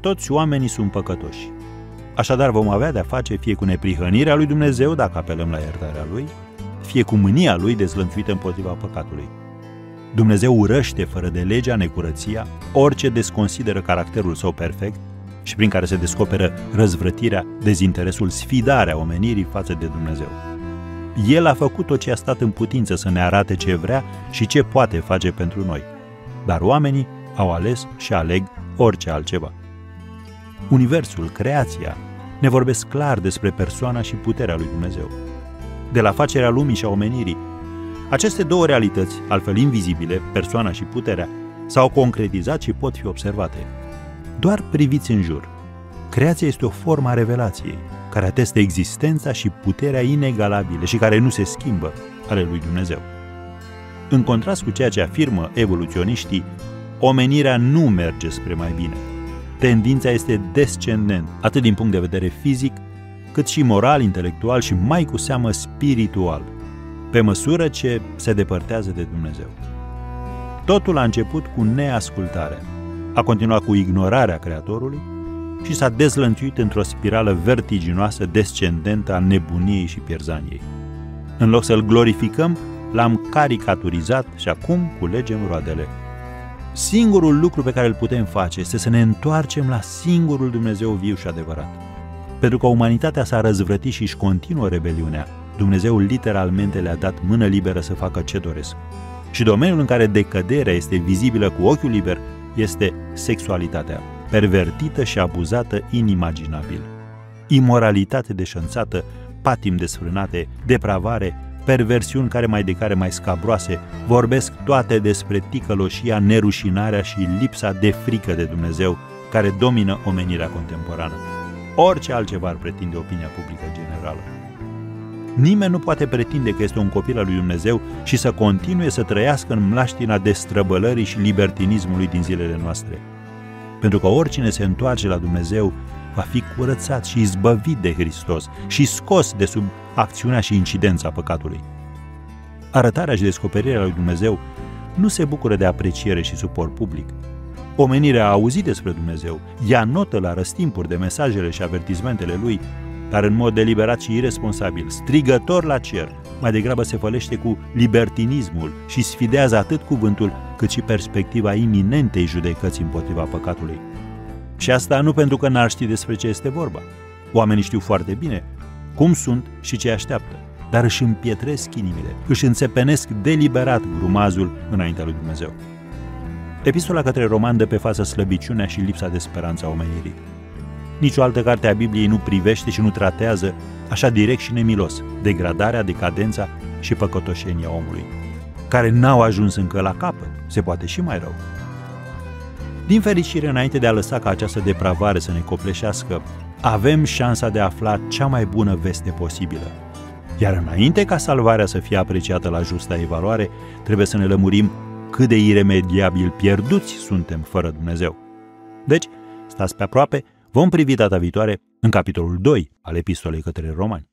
toți oamenii sunt păcătoși. Așadar vom avea de-a face fie cu neprihănirea lui Dumnezeu, dacă apelăm la iertarea Lui, fie cu mânia Lui dezlănțuită împotriva păcatului. Dumnezeu urăște fără de legea, necurăția, orice desconsideră caracterul său perfect și prin care se descoperă răzvrătirea, dezinteresul, sfidarea omenirii față de Dumnezeu. El a făcut tot ce a stat în putință să ne arate ce vrea și ce poate face pentru noi, dar oamenii au ales și aleg orice altceva. Universul, creația, ne vorbesc clar despre persoana și puterea lui Dumnezeu. De la facerea lumii și a omenirii, aceste două realități, altfel invizibile, persoana și puterea, s-au concretizat și pot fi observate. Doar priviți în jur. Creația este o formă a revelației, care atestă existența și puterea inegalabile și care nu se schimbă ale lui Dumnezeu. În contrast cu ceea ce afirmă evoluționiștii, omenirea nu merge spre mai bine. Tendința este descendentă, atât din punct de vedere fizic, cât și moral, intelectual și mai cu seamă spiritual, pe măsură ce se depărtează de Dumnezeu. Totul a început cu neascultarea, a continuat cu ignorarea Creatorului și s-a dezlănțuit într-o spirală vertiginoasă descendentă a nebuniei și pierzaniei. În loc să-L glorificăm, L-am caricaturizat și acum culegem roadele. Singurul lucru pe care îl putem face este să ne întoarcem la singurul Dumnezeu viu și adevărat. Pentru că umanitatea s-a răzvrătit și își continuă rebeliunea, Dumnezeu literalmente le-a dat mână liberă să facă ce doresc. Și domeniul în care decăderea este vizibilă cu ochiul liber este sexualitatea, pervertită și abuzată inimaginabil. Imoralitate deșanțată, patimi desfrânate, depravare, perversiuni care mai scabroase, vorbesc toate despre ticăloșia, nerușinarea și lipsa de frică de Dumnezeu care domină omenirea contemporană. Orice altceva ar pretinde opinia publică generală. Nimeni nu poate pretinde că este un copil al lui Dumnezeu și să continue să trăiască în mlaștina destrăbălării și libertinismului din zilele noastre. Pentru că oricine se întoarce la Dumnezeu va fi curățat și izbăvit de Hristos și scos de sub acțiunea și incidența păcatului. Arătarea și descoperirea lui Dumnezeu nu se bucură de apreciere și suport public. Omenirea a auzit despre Dumnezeu, ia notă la răstimpuri de mesajele și avertizmentele Lui, dar în mod deliberat și irresponsabil, strigător la cer, mai degrabă se fălește cu libertinismul și sfidează atât cuvântul cât și perspectiva iminentei judecăți împotriva păcatului. Și asta nu pentru că n-ar ști despre ce este vorba. Oamenii știu foarte bine cum sunt și ce așteaptă, dar își împietresc inimile, își înțepenesc deliberat grumazul înaintea lui Dumnezeu. Epistola către Romani dă pe față slăbiciunea și lipsa de speranță a omenirii. Nici o altă carte a Bibliei nu privește și nu tratează așa direct și nemilos degradarea, decadența și păcătoșenia omului, care n-au ajuns încă la capăt, se poate și mai rău. Din fericire, înainte de a lăsa ca această depravare să ne copleșească, avem șansa de a afla cea mai bună veste posibilă. Iar înainte ca salvarea să fie apreciată la justa evaluare, trebuie să ne lămurim cât de iremediabil pierduți suntem fără Dumnezeu. Deci, stați pe aproape, vom privi data viitoare în capitolul 2 al Epistolei către Romani.